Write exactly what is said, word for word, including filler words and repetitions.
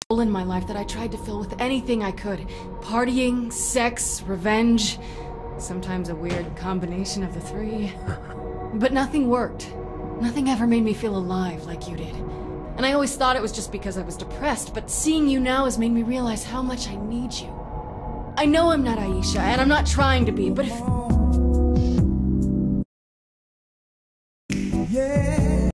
hole in my life that I tried to fill with anything I could. Partying, sex, revenge. Sometimes a weird combination of the three. But nothing worked. Nothing ever made me feel alive like you did. And I always thought it was just because I was depressed, but seeing you now has made me realize how much I need you. I know I'm not Aisha, and I'm not trying to be, but if...